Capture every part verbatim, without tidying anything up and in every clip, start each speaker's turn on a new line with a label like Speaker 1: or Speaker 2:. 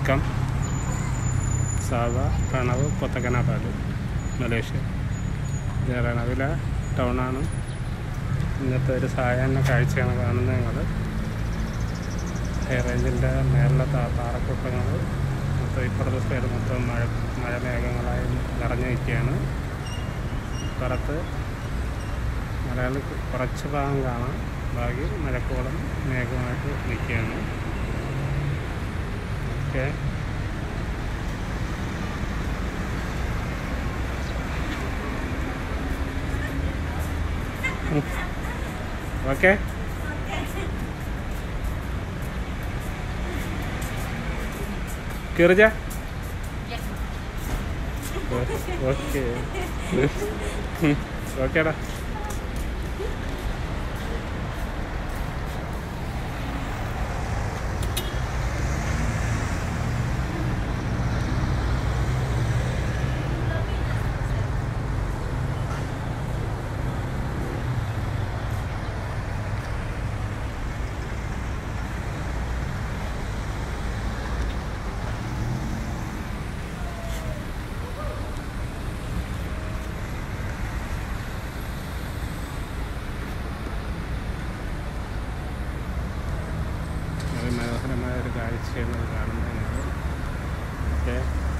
Speaker 1: Welcome. Sabah, Pranav, പൊത്തക്കനാപ്പാട്, Malaysia. ഇത് രണവില ടൗണാണ്. ഇന്നത്തെ ഒരു സായാഹ്ന കാഴ്ചയാണ് കാണുന്നത് ഞങ്ങൾ. ഹൈ റേഞ്ചിൻ്റെ മേളിലെ പാറക്കൂട്ടങ്ങൾ മൊത്തം ഇപ്പുറത്തെ സൈഡ് മൊത്തം മഴ മഴ മേഘങ്ങളായി നിറഞ്ഞു നിൽക്കുകയാണ്. പുറത്ത് മലയാളി കുറച്ച് ഭാഗം കാണാം, ബാക്കി മഴക്കോളം മേഘമായിട്ട് നിൽക്കുകയാണ്. Okay, okay കയറിജ. ഓക്കെ ഓക്കേടാ. മനോഹരമായ ഒരു കാഴ്ചയാണ് കാണുന്നത്. ഓക്കെ,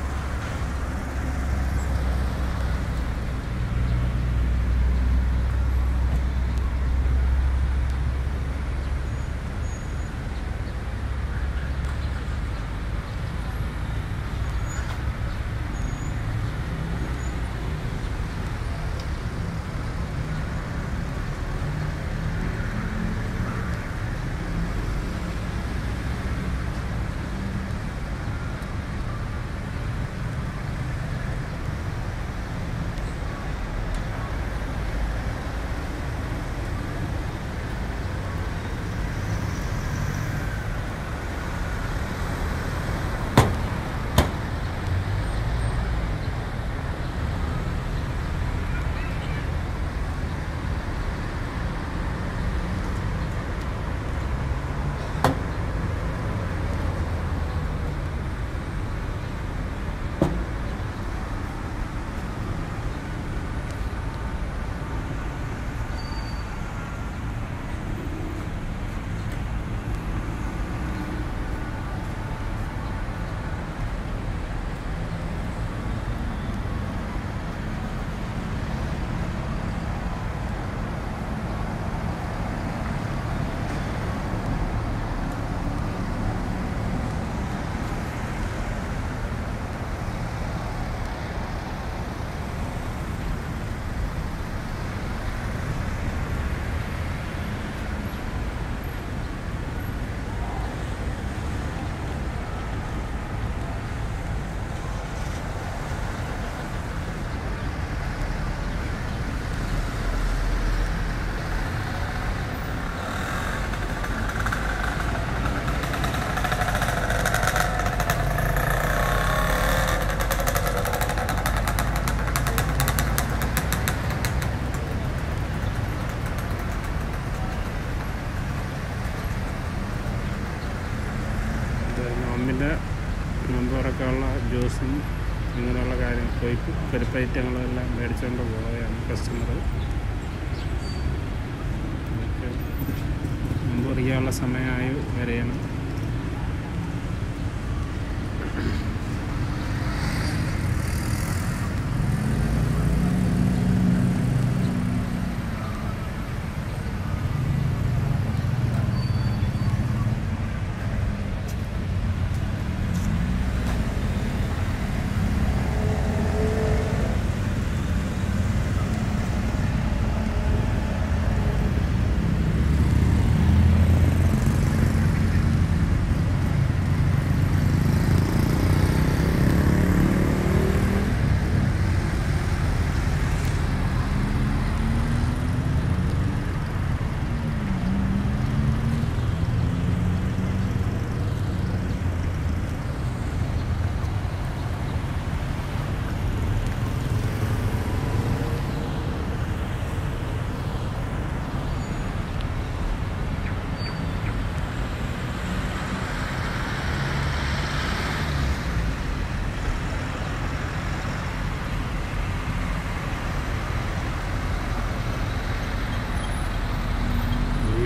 Speaker 1: നോമ്പിൻ്റെ നോമ്പ് തുറക്കാനുള്ള ജ്യൂസും ഇങ്ങനെയുള്ള കാര്യം പോയി പരിപ്പ് ഐറ്റങ്ങളെല്ലാം മേടിച്ചുകൊണ്ട് പോവുകയാണ് കസ്റ്റമർ. നോമ്പ് തുറക്കാനുള്ള സമയമായി വരെയാണ്.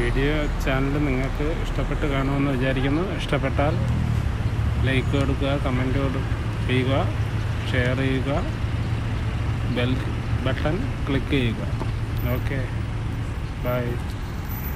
Speaker 1: വീഡിയോ ചാനൽ നിങ്ങൾക്ക് ഇഷ്ടപ്പെട്ട് കാണുമെന്ന് വിചാരിക്കുന്നു. ഇഷ്ടപ്പെട്ടാൽ ലൈക്ക് കൊടുക്കുക, കമൻറ്റ് ചെയ്യുക, ഷെയർ ചെയ്യുക, ബെൽ ബട്ടൺ ക്ലിക്ക് ചെയ്യുക. Okay, by.